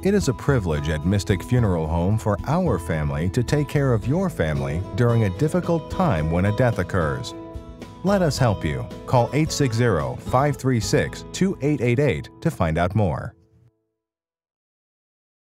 It is a privilege at Mystic Funeral Home for our family to take care of your family during a difficult time when a death occurs. Let us help you. Call 860-536-2888 to find out more.